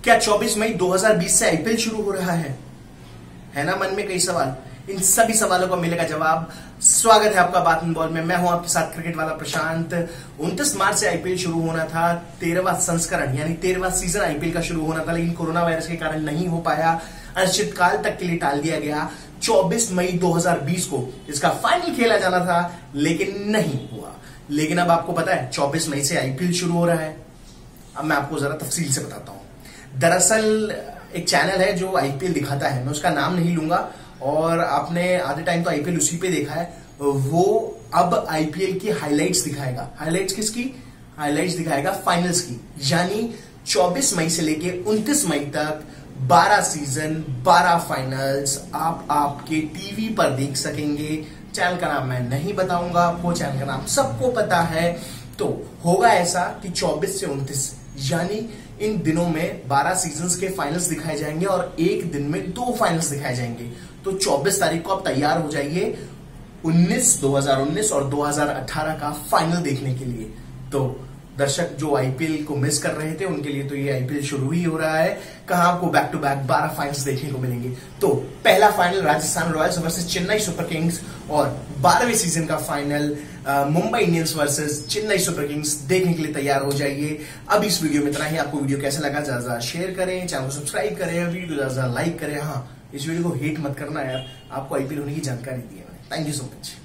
क्या 24 मई 2020 से आईपीएल शुरू हो रहा है ना मन में कई सवाल। इन सभी सवालों का मिलेगा जवाब। स्वागत है आपका बात इन बॉल में। मैं हूं आपके साथ क्रिकेट वाला प्रशांत। 29 मार्च से आईपीएल शुरू होना था। 13वां संस्करण यानी 13वां सीजन आईपीएल का शुरू होना था, लेकिन कोरोना वायरस के कारण नहीं हो पाया। अनिश्चितकाल तक के लिए टाल दिया गया। 24 मई 2020 को इसका फाइनल खेला जाना था, लेकिन नहीं हुआ। लेकिन अब आपको पता है 24 मई से आईपीएल शुरू हो रहा है। अब मैं आपको जरा तफसील से बताता हूं। दरअसल एक चैनल है जो आईपीएल दिखाता है, मैं उसका नाम नहीं लूंगा, और आपने आधे टाइम तो आईपीएल उसी पे देखा है। वो अब आईपीएल की हाइलाइट्स दिखाएगा। हाइलाइट्स किसकी? हाइलाइट्स दिखाएगा फाइनल्स की। यानी 24 मई से लेके 29 मई तक 12 सीजन 12 फाइनल्स आप आपके टीवी पर देख सकेंगे। चैनल का नाम मैं नहीं बताऊंगा आपको, चैनल का नाम सबको पता है। तो होगा ऐसा कि 24 से 29 यानी इन दिनों में 12 सीजन्स के फाइनल्स दिखाए जाएंगे और एक दिन में 2 फाइनल्स दिखाए जाएंगे। तो 24 तारीख को आप तैयार हो जाइए 2019 और 2018 का फाइनल देखने के लिए। तो दर्शक जो आईपीएल को मिस कर रहे थे उनके लिए तो ये आईपीएल शुरू ही हो रहा है। कहां आपको बैक टू बैक 12 फाइनल्स देखने को मिलेंगे। तो पहला final Rajasthan Royals versus Chennai Super Kings, और 12वें सीजन का final Mumbai Indians versus Chennai Super Kings देखने के लिए तैयार हो जाइए। अब इस वीडियो में इतना ही। आपको वीडियो कैसा लगा ज्यादा शेयर करें, चैनल को सब्सक्राइब करें, वीडियो ज्यादा लाइक करें। हाँ, इस वीडियो को हेट मत करना यार, आपको आईपीएल होने की जानकारी दी है मैंने। Thank you so much.